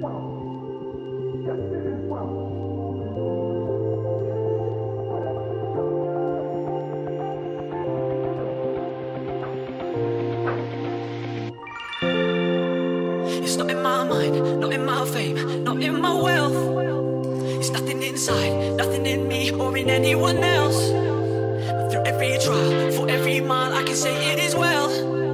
It's not in my mind, not in my fame, not in my wealth. It's nothing inside, nothing in me or in anyone else. But through every trial, for every mile, I can say it is well.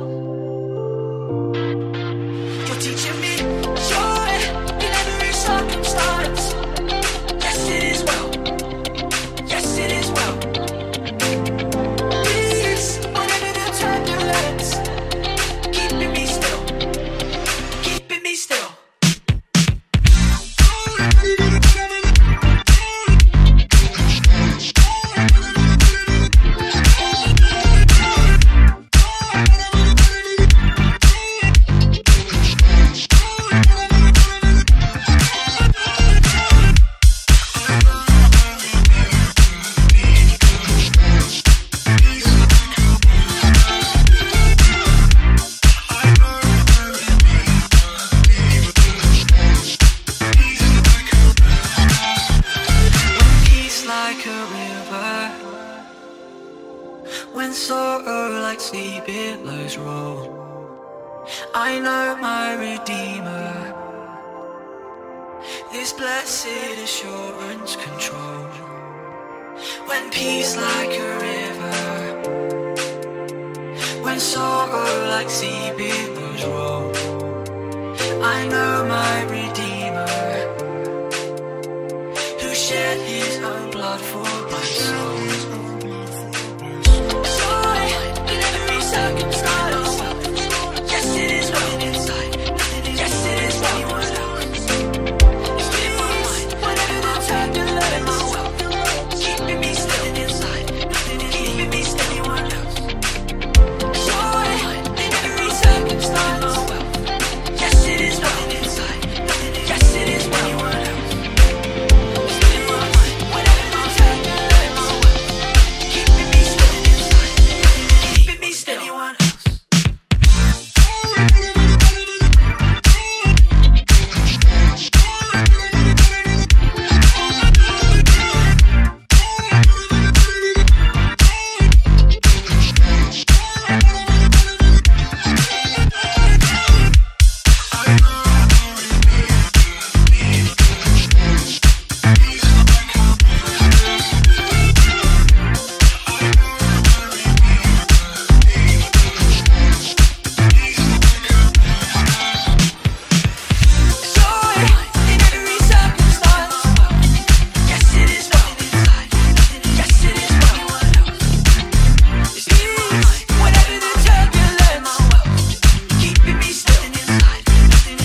You're teaching me joy in every circumstance. Yes, it is well. Yes, it is well. Peace whenever the turbulence, keeping me still. Keeping me still. When sorrow like sea billows roll, I know my Redeemer. This blessed assurance control. When peace like a river, when sorrow like sea billows roll, I know my Redeemer, who shed his own blood for my soul.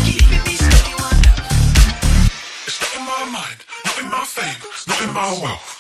Not in my wealth.